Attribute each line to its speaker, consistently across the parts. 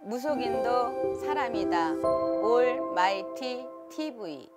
Speaker 1: 무속인도 사람이다. 올마이티 TV.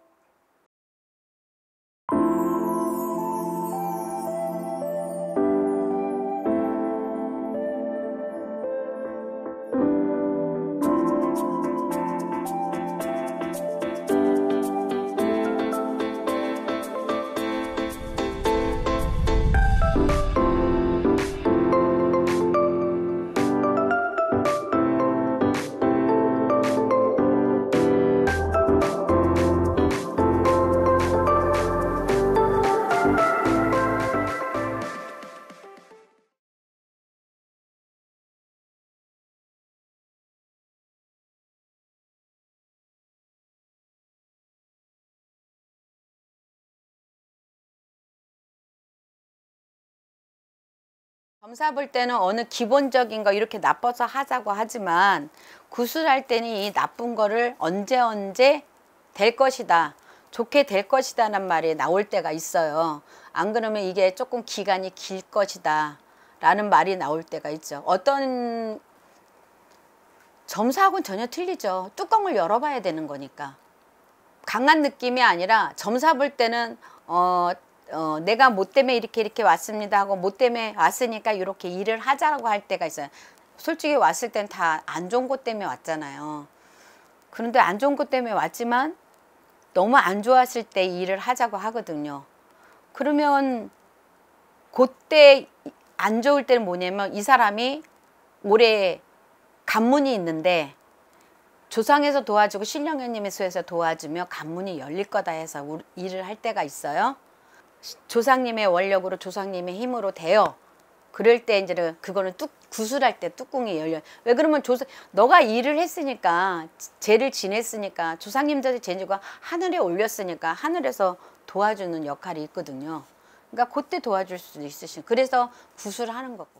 Speaker 1: 점사 볼 때는 어느 기본적인 거 이렇게 나빠서 하자고 하지만 구술할 때는 이 나쁜 거를 언제 될 것이다, 좋게 될 것이다 라는 말이 나올 때가 있어요. 안 그러면 이게 조금 기간이 길 것이다 라는 말이 나올 때가 있죠. 어떤 점사하고는 전혀 틀리죠. 뚜껑을 열어봐야 되는 거니까. 강한 느낌이 아니라 점사 볼 때는 내가 뭐 때문에 이렇게 왔습니다 하고 뭐 때문에 왔으니까 이렇게 일을 하자라고 할 때가 있어요. 솔직히 왔을 땐 다 안 좋은 것 때문에 왔잖아요. 그런데 안 좋은 것 때문에 왔지만 너무 안 좋았을 때 일을 하자고 하거든요. 그러면 그때 안 좋을 때는 뭐냐면 이 사람이 올해 간문이 있는데 조상에서 도와주고 신령현님의 수에서 도와주며 간문이 열릴 거다 해서 일을 할 때가 있어요. 조상님의 원력으로 조상님의 힘으로 돼요. 그럴 때 이제는 그거는 구술할 때 뚜껑이 열려요. 왜 그러면 너가 일을 했으니까, 죄를 지냈으니까, 조상님들의 재주가 하늘에 올렸으니까 하늘에서 도와주는 역할이 있거든요. 그러니까 그때 도와줄 수도 있으신. 그래서 구술하는 거고.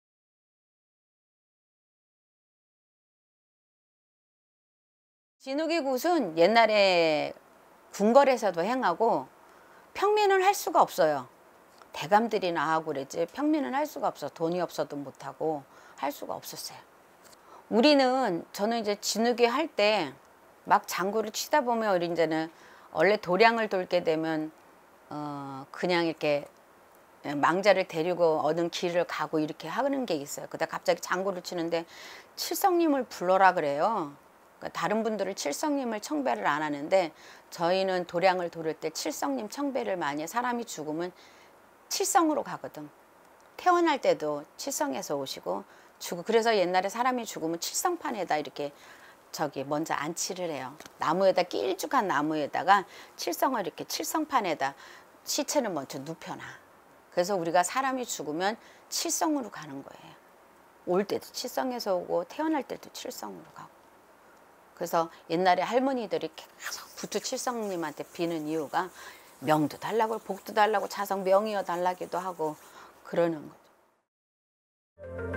Speaker 1: 진욱이 굿은 옛날에 궁궐에서도 행하고 평민은 할 수가 없어요. 대감들이나 하고 그랬지 평민은 할 수가 없어. 돈이 없어도 못하고 할 수가 없었어요. 저는 이제 진욱이 할 때 막 장구를 치다 보면 우리 이제는 원래 도량을 돌게 되면 그냥 이렇게 망자를 데리고 어느 길을 가고 이렇게 하는 게 있어요. 그러다 갑자기 장구를 치는데 칠성님을 불러라 그래요. 그러니까 다른 분들은 칠성님을 청배를 안 하는데 저희는 도량을 돌을 때 칠성님 청배를 많이 해. 사람이 죽으면 칠성으로 가거든. 태어날 때도 칠성에서 오시고 그래서 옛날에 사람이 죽으면 칠성판에다 이렇게 먼저 안치를 해요. 나무에다 길쭉한 나무에다가 칠성을 이렇게 칠성판에다 시체를 먼저 눕혀놔. 그래서 우리가 사람이 죽으면 칠성으로 가는 거예요. 올 때도 칠성에서 오고 태어날 때도 칠성으로 가고. 그래서 옛날에 할머니들이 계속 부처 칠성님한테 비는 이유가 명도 달라고 복도 달라고 자성 명이어 달라기도 하고 그러는 거죠.